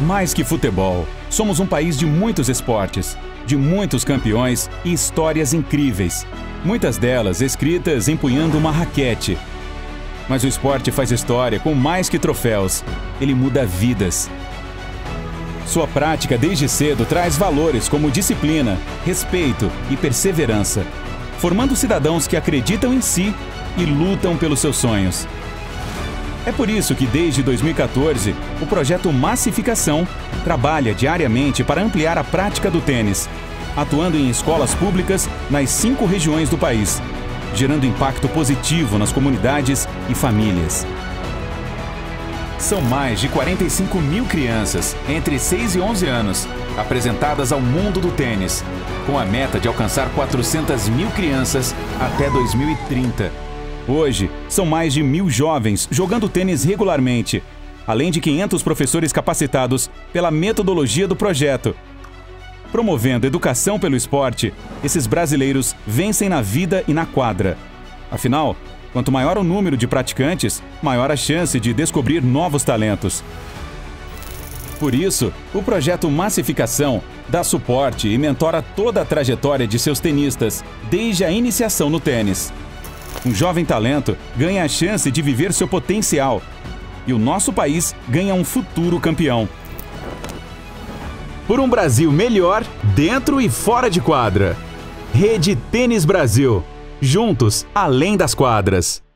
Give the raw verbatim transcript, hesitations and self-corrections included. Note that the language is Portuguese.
Mais que futebol, somos um país de muitos esportes, de muitos campeões e histórias incríveis. Muitas delas escritas empunhando uma raquete. Mas o esporte faz história com mais que troféus. Ele muda vidas. Sua prática desde cedo traz valores como disciplina, respeito e perseverança, formando cidadãos que acreditam em si e lutam pelos seus sonhos. É por isso que desde dois mil e quatorze, o projeto Massificação trabalha diariamente para ampliar a prática do tênis, atuando em escolas públicas nas cinco regiões do país, gerando impacto positivo nas comunidades e famílias. São mais de quarenta e cinco mil crianças entre seis e onze anos apresentadas ao mundo do tênis, com a meta de alcançar quatrocentas mil crianças até dois mil e trinta. Hoje, são mais de mil jovens jogando tênis regularmente, além de quinhentos professores capacitados pela metodologia do projeto. Promovendo educação pelo esporte, esses brasileiros vencem na vida e na quadra. Afinal, quanto maior o número de praticantes, maior a chance de descobrir novos talentos. Por isso, o projeto Massificação dá suporte e mentora toda a trajetória de seus tenistas, desde a iniciação no tênis. Um jovem talento ganha a chance de viver seu potencial e o nosso país ganha um futuro campeão. Por um Brasil melhor, dentro e fora de quadra. Rede Tênis Brasil. Juntos, além das quadras.